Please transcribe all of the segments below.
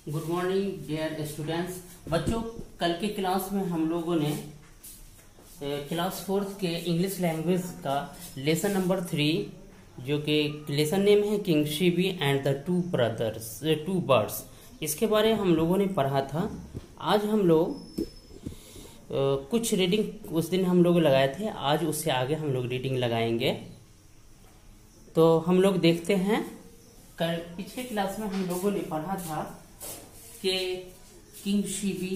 Good morning dear students. बच्चों, कल के क्लास में हम लोगों ने क्लास 4 के इंग्लिश लैंग्वेज का लेसन नंबर 3 जो कि लेसन नेम है king Shibi and the two birds, इसके बारे में हम लोगों ने पढ़ा था। आज हम लोग कुछ रीडिंग उस दिन हम लोग लगाए थे, आज उससे आगे हम लोग रीडिंग लगाएंगे। तो हम लोग देखते हैं, कल पिछले क्लास में हम लोगों ने पढ़ा था कि किंग शिबी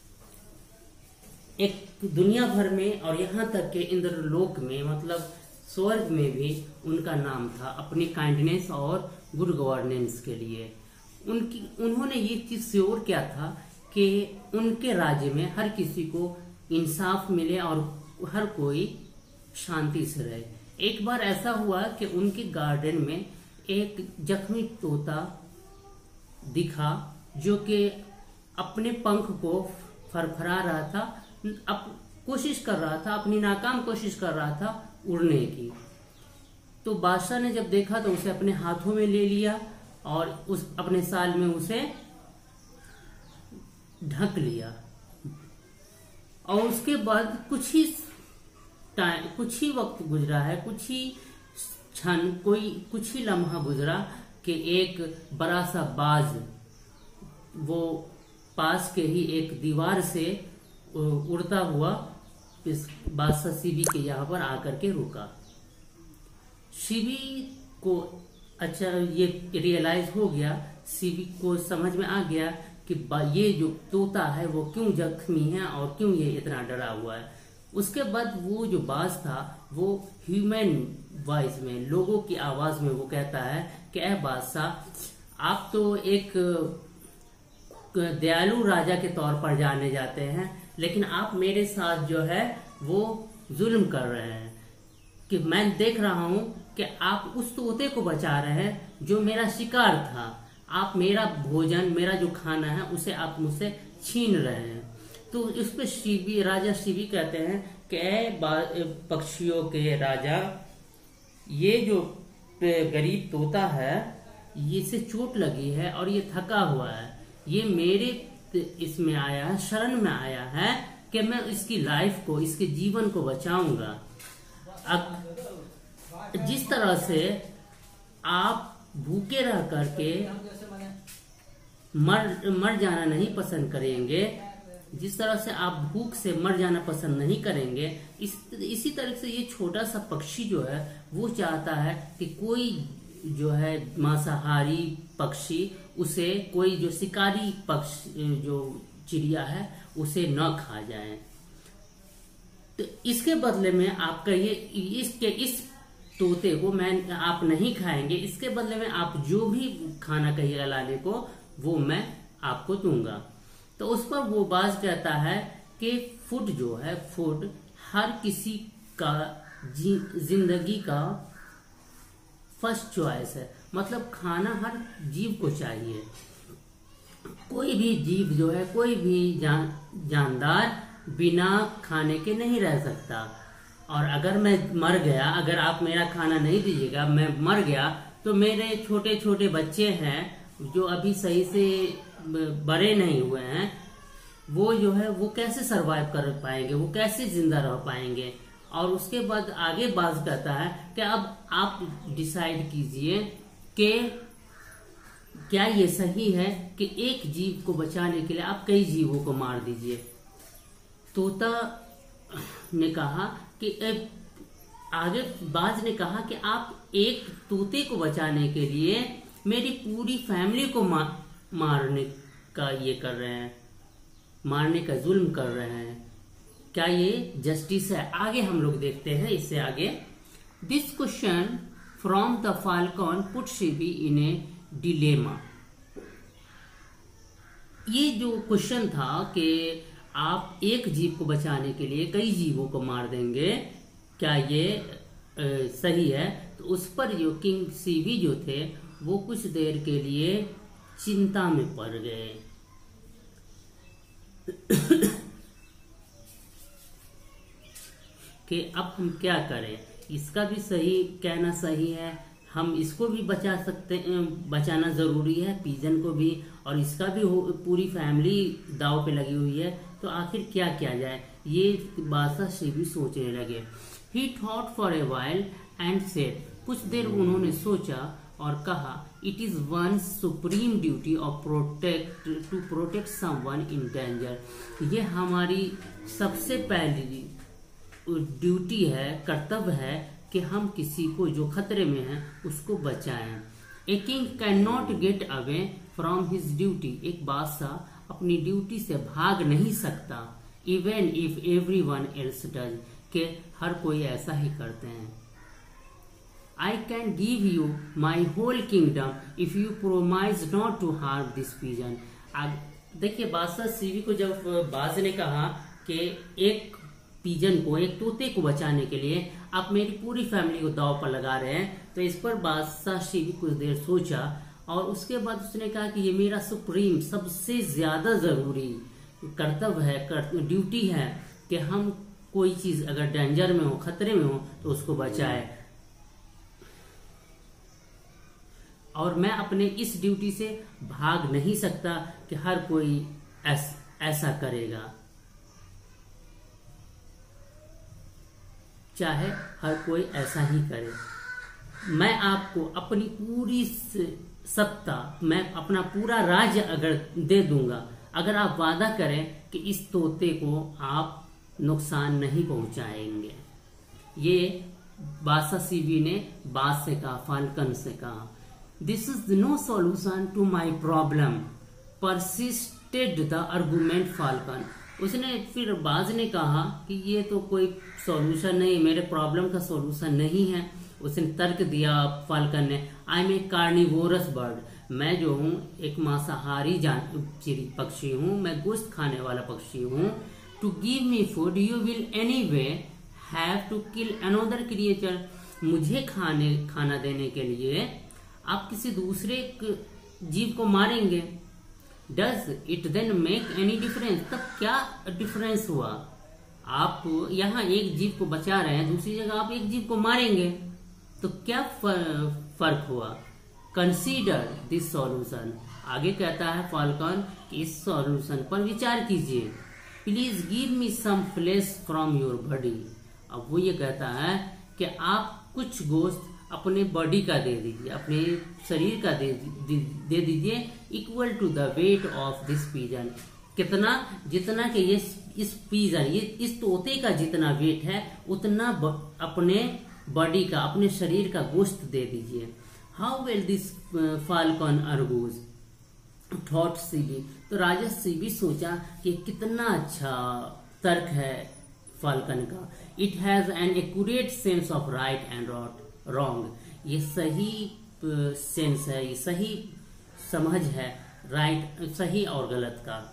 एक दुनिया भर में और यहाँ तक के इंद्रलोक में मतलब स्वर्ग में भी उनका नाम था अपनी काइंडनेस और गुड गवर्नेंस के लिए। उन्होंने ये चीज श्योर किया था कि उनके राज्य में हर किसी को इंसाफ मिले और हर कोई शांति से रहे। एक बार ऐसा हुआ कि उनके गार्डन में एक जख्मी तोता दिखा जो कि अपने पंख को फरफरा रहा था, कोशिश कर रहा था, अपनी नाकाम कोशिश कर रहा था उड़ने की। तो बादशाह ने जब देखा तो उसे अपने हाथों में ले लिया और उस अपने साल में उसे ढक लिया। और उसके बाद कुछ ही वक्त गुजरा है, कुछ ही क्षण, कुछ ही लम्हा गुजरा कि एक बड़ा सा बाज वो पास के ही एक दीवार से उड़ता हुआ इस बादशाह शिबी के यहाँ पर आकर के रुका। शिबी को अच्छा ये रियलाइज हो गया, शिबी को समझ में आ गया कि ये जो तोता है वो क्यों जख्मी है और क्यों ये इतना डरा हुआ है। उसके बाद वो जो बाज था वो ह्यूमन वॉइस में, लोगों की आवाज में वो कहता है कि ऐ बादशाह, आप तो एक दयालु राजा के तौर पर जाने जाते हैं, लेकिन आप मेरे साथ जो है वो जुल्म कर रहे हैं। कि मैं देख रहा हूं कि आप उस तोते को बचा रहे हैं जो मेरा शिकार था। आप मेरा भोजन, मेरा जो खाना है उसे आप मुझसे छीन रहे हैं। तो उस पर राजा शिबी कहते हैं कि ऐ पक्षियों के राजा, ये जो गरीब तोता है ये से चोट लगी है और ये थका हुआ है, ये मेरे इसमें आया है, शरण में आया है कि मैं इसकी लाइफ को, इसके जीवन को बचाऊंगा। अब जिस तरह से आप भूखे रह करके मर जाना नहीं पसंद करेंगे, जिस तरह से आप भूख से मर जाना पसंद नहीं करेंगे, इसी तरह से ये छोटा सा पक्षी जो है वो चाहता है कि कोई जो है मांसाहारी पक्षी उसे, कोई जो शिकारी पक्षी जो चिड़िया है उसे न खा जाए। तो इसके बदले में आप कहिए इस तोते को आप नहीं खाएंगे, इसके बदले में आप जो भी खाना कहिएगा लाने को वो मैं आपको दूंगा। तो उस पर वो बाज कहता है कि फूड जो है, फूड हर किसी का जिंदगी का फर्स्ट चॉइस है। मतलब खाना हर जीव को चाहिए। कोई भी जीव जो है, कोई भी जानदार बिना खाने के नहीं रह सकता। और अगर मैं मर गया, अगर आप मेरा खाना नहीं दीजिएगा, मैं मर गया, तो मेरे छोटे छोटे बच्चे हैं जो अभी सही से बड़े नहीं हुए हैं, वो जो है वो कैसे सरवाइव कर पाएंगे, वो कैसे जिंदा रह पाएंगे। और उसके बाद आगे बात कहता है कि अब आप डिसाइड कीजिए कि क्या ये सही है कि एक जीव को बचाने के लिए आप कई जीवों को मार दीजिए। तोता ने कहा कि आगे बाज ने कहा कि आप एक तोते को बचाने के लिए मेरी पूरी फैमिली को मारने का ये कर रहे हैं, मारने का जुल्म कर रहे हैं। क्या ये जस्टिस है? आगे हम लोग देखते हैं इससे आगे। This question from the falcon put Shibi in a dilemma. ये जो क्वेश्चन था कि आप एक जीव को बचाने के लिए कई जीवों को मार देंगे, क्या ये सही है? तो उस पर जो किंग शिबी जो थे वो कुछ देर के लिए चिंता में पड़ गए। कि अब हम क्या करें, इसका भी सही कहना सही है, हम इसको भी बचा सकते हैं, बचाना जरूरी है, पिजन को भी, और इसका भी पूरी फैमिली दाव पे लगी हुई है। तो आखिर क्या किया जाए, ये बादशाह शिबी सोचने लगे। He thought for a while and said, कुछ देर उन्होंने सोचा और कहा, it is one supreme duty of to protect someone in danger. ये हमारी सबसे पहली ड्यूटी है, कर्तव्य है कि हम किसी को जो खतरे में है उसको बचाएं। A king can not get away from his duty, एक बादशाह अपनी ड्यूटी से भाग नहीं सकता, even if everyone else does, के हर कोई ऐसा ही करते हैं। I can give you my whole kingdom if you promise not to harm this pigeon. देखिए, बादशाह शिबी को जब बाज ने कहा कि एक पिजन को, एक तोते को बचाने के लिए आप मेरी पूरी फैमिली को दांव पर लगा रहे हैं, तो इस पर बादशाह शिबी कुछ देर सोचा और उसके बाद उसने कहा कि ये मेरा सुप्रीम, सबसे ज्यादा जरूरी कर्तव्य है, ड्यूटी है कि हम कोई चीज अगर डेंजर में हो, खतरे में हो, तो उसको बचाए, और मैं अपने इस ड्यूटी से भाग नहीं सकता कि हर कोई ऐसा करेगा, चाहे हर कोई ऐसा ही करे। मैं आपको अपनी पूरी सत्ता, मैं अपना पूरा राज्य अगर दे दूंगा, अगर आप वादा करें कि इस तोते को आप नुकसान नहीं पहुंचाएंगे। ये बादशाह शिबी ने बाज से कहा, फाल्कन से कहा। This is no solution to my problem, persisted the argument falcon. उसने फिर बाज ने कहा कि ये तो कोई सॉल्यूशन नहीं, मेरे प्रॉब्लम का सॉल्यूशन नहीं है। उसने तर्क दिया फाल्कन ने, I am a carnivorous bird, मैं जो हूँ एक मांसाहारी पक्षी हूँ, मैं गोश्त खाने वाला पक्षी हूँ। To give me food you will anyway have to kill another creature, मुझे खाना देने के लिए आप किसी दूसरे जीव को मारेंगे। Does it then make any difference, तब क्या डिफरेंस हुआ? आप यहाँ एक जीव को बचा रहे हैं, दूसरी जगह आप एक जीव को मारेंगे, तो क्या फर्क हुआ? कंसीडर दिस सॉल्यूशन, आगे कहता है फाल्कन कि इस सॉल्यूशन पर विचार कीजिए। Please give me some flesh from your body, अब वो ये कहता है कि आप कुछ गोश्त अपने बॉडी का दे दीजिए, अपने शरीर का दे दीजिए, equal to the weight of this pigeon, कितना, जितना कि ये इस पिजन, ये इस तोते का जितना वेट है उतना अपने बॉडी का, अपने शरीर का गोश्त दे दीजिए। How well this falcon argues thought Shibi, तो राजा शिबी सोचा कि कितना अच्छा तर्क है फाल्कन का। It has an accurate sense of right and wrong, ये सही सेंस है, ये सही समझ है, राइट, सही और गलत का।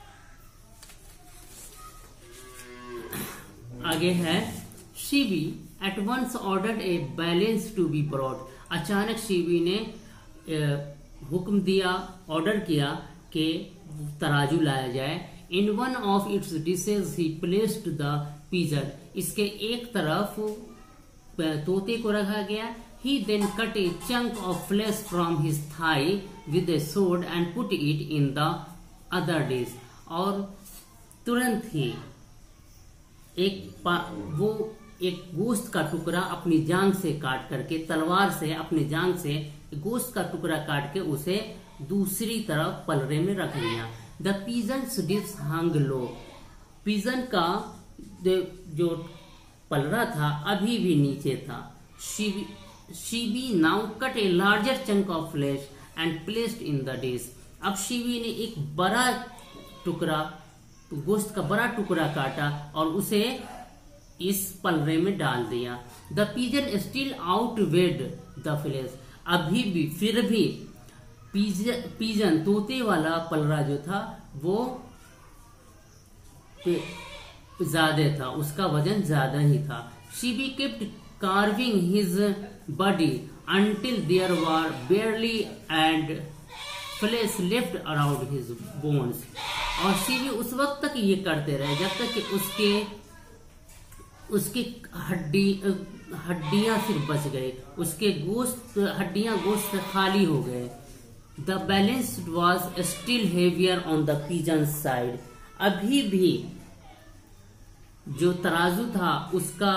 आगे है, Shibi at once ordered a balance to be brought, अचानक शिबी ने हुक्म दिया, ऑर्डर किया कि तराजू लाया जाए। In one of its dishes he placed the pigeon, इसके एक तरफ तोते को रखा गया। He then cut a chunk of flesh from his thigh with a sword and put it in the other dish, और तुरंत ही वो एक गोश्त का टुकड़ा अपनी जांग से काट करके, तलवार से अपनी जांग से गोश्त का टुकड़ा काट के उसे दूसरी तरफ पलरे में रख लिया। The pigeon's dish hung low, pigeon का जो पलरा था अभी भी नीचे था। Shibi now cut a larger chunk of flesh and placed in the dish, अब शिबी ने एक बड़ा टुकड़ा, गोश्त का बड़ा टुकड़ा काटा और उसे इस पलरे में डाल दिया। The pigeon still outweighed the flesh, अभी भी, फिर भी पिजन तोते वाला पलरा जो था वो ज्यादा था, उसका वजन ज्यादा ही था। Shibi kept carving his body until there were barely and flesh left around his bones, और शिबी उस वक्त तक ये करते रहे जब तक कि उसके हड्डी हड्डियां सिर्फ बच गए, उसके हड्डियां गोश्त से खाली हो गए। The balance was still heavier on the pigeon side. अभी भी जो तराजू था उसका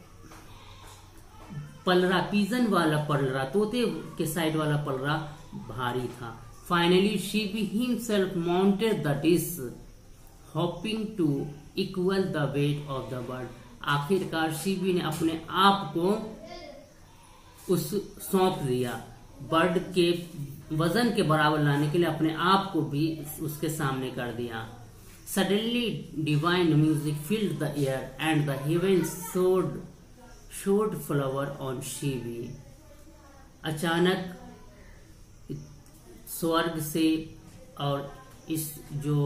पलरा, पिजन वाला पलरा, तोते के साइड वाला पलरा भारी था। Finally Shibi himself mounted the dish hoping to equal the weight of the bird. आखिरकार शीबी ने अपने आप को उस सौंप दिया, बर्ड के वजन के बराबर लाने के लिए अपने आप को भी उसके सामने कर दिया। Suddenly divine music filled the air and the heavens showered flower on Shibi. अचानक स्वर्ग से और इस जो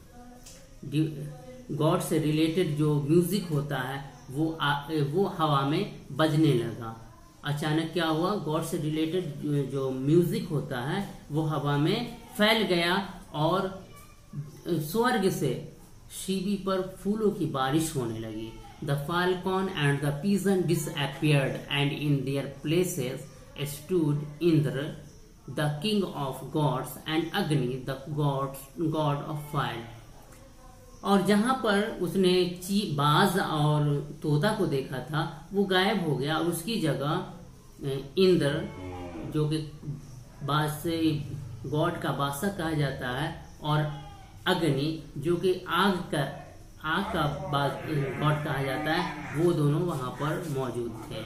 गॉड से रिलेटेड जो म्यूजिक होता है वो हवा में बजने लगा। अचानक क्या हुआ, गॉड से रिलेटेड जो म्यूजिक होता है वो हवा में फैल गया और स्वर्ग से शीबी पर फूलों की बारिश होने लगी। The falcon and the pigeon disappeared and in their places stood Indra the king of gods and Agni the god of fire. और जहां पर उसने बाज और तोता को देखा था वो गायब हो गया और उसकी जगह इंद्र, जो कि बाज से गॉड का बादशाह कहा जाता है, और अग्नि जो कि आग का गॉड कहा जाता है, वो दोनों वहां पर मौजूद थे।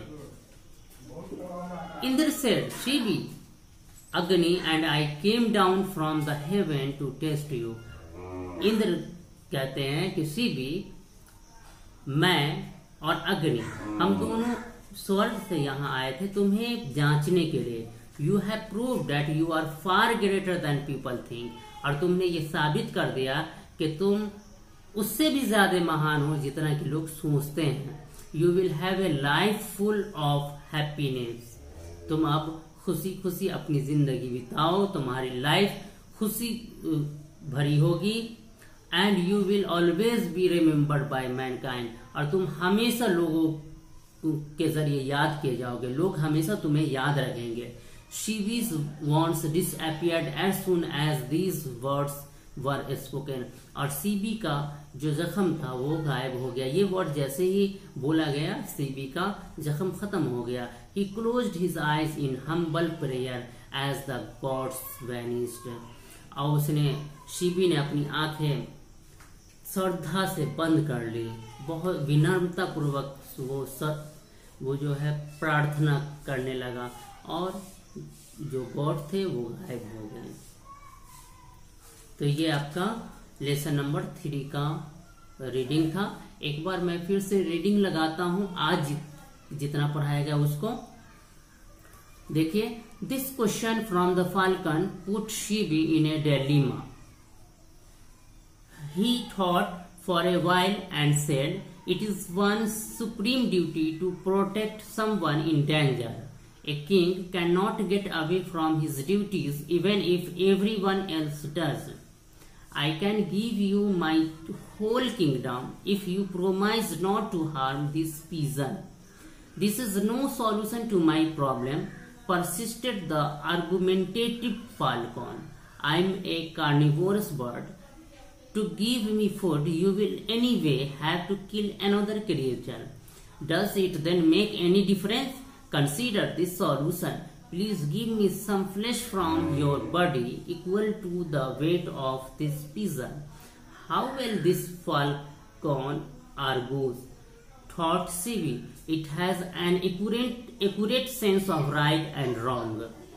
Indra said Shibi Agni and I came down from the heaven to test you. Indra कहते हैं कि शीबी, मैं और अग्नि, हम दोनों स्वर्ग से यहाँ आए थे तुम्हें जांचने के लिए। You have prove that you are far greater than people think. और तुमने ये साबित कर दिया कि तुम उससे भी ज्यादा महान हो जितना कि लोग सोचते हैं। You will have a life full of happiness. तुम अब खुशी खुशी अपनी जिंदगी बिताओ, तुम्हारी लाइफ खुशी भरी होगी। And you will always be remembered by mankind. और तुम हमेशा लोगों के जरिए याद किए जाओगे, लोग हमेशा तुम्हें याद रखेंगे। Shibi's wants disappeared as soon as these words were spoken। और सीबी का जो जख्म था वो गायब हो गया। ये वर्ड जैसे ही बोला गया सीबी का जख्म खत्म हो गया। He closed his eyes in humble prayer as the gods vanished। और उसने, शीबी ने अपनी आंखें श्रद्धा से बंद कर ली, बहुत विनम्रता पूर्वक वो जो है प्रार्थना करने लगा और जो गॉड थे वो गायब हो गए। तो ये आपका लेसन नंबर 3 का रीडिंग था। एक बार मैं फिर से रीडिंग लगाता हूं, आज जितना पढ़ाया गया उसको देखिए। This question from the falcon put Shibi in a dilemma. He thought for a while and said, "It is one's supreme duty to protect someone in danger. A king cannot get away from his duties even if everyone else does. I can give you my whole kingdom if you promise not to harm this pigeon." "This is no solution to my problem," persisted the argumentative falcon. "I am a carnivorous bird. To give me food, you will anyway have to kill another creature. Does it then make any difference? Consider this solution. Please give me some flesh from your body equal to the weight of this pigeon." How well this falcon argues, thought Shibi. It has an accurate sense of right and wrong.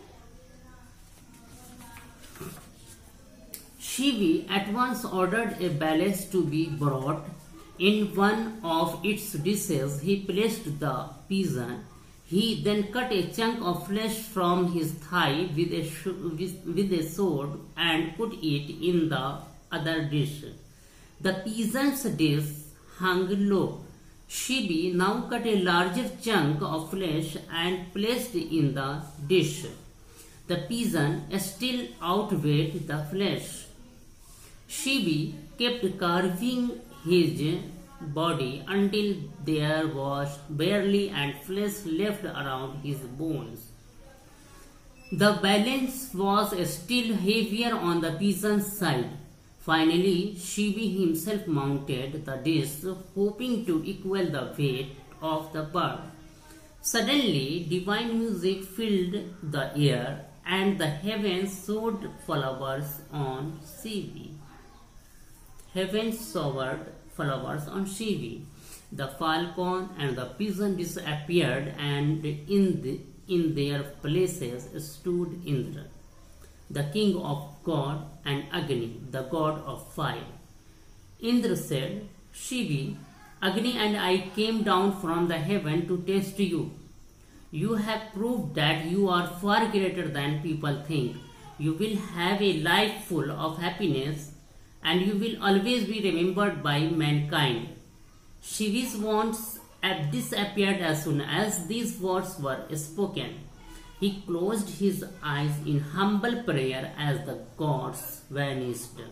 Shibi at once ordered a bellows to be brought. In one of its dishes he placed the pigeon. He then cut a chunk of flesh from his thigh with a sword and put it in the other dish. The pigeon's dish hung low. Shibi now cut a larger chunk of flesh and placed in the dish. The pigeon still outweighed the flesh. Shibi kept carving his body until there was barely and flesh left around his bones. The balance was still heavier on the pigeon's side. Finally, Shivi himself mounted the dish, hoping to equal the weight of the bird. Suddenly, divine music filled the air, and the heavens showered flowers on Shivi. Heavens showered flowers on Shivi. The falcon and the pigeon disappeared, and in their places stood Indra, the king of God, and Agni, the god of fire. Indra said, Shivi, Agni and I came down from the heaven to test you. You have proved that you are far greater than people think. You will have a life full of happiness, and you will always be remembered by mankind. Shivi's wands disappeared as soon as these words were spoken. He closed his eyes in humble prayer as the gods vanished.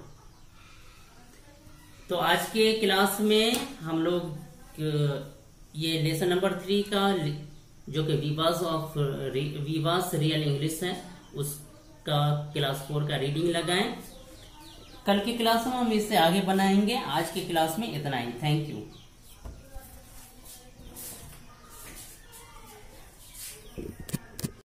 तो आज के class में हम लोग ये lesson number 3 का जो कि विवास रियल इंग्लिश है उसका क्लास 4 का रीडिंग लगाएं। कल की क्लास में हम इससे आगे बनाएंगे। आज की क्लास में इतना ही। Thank you.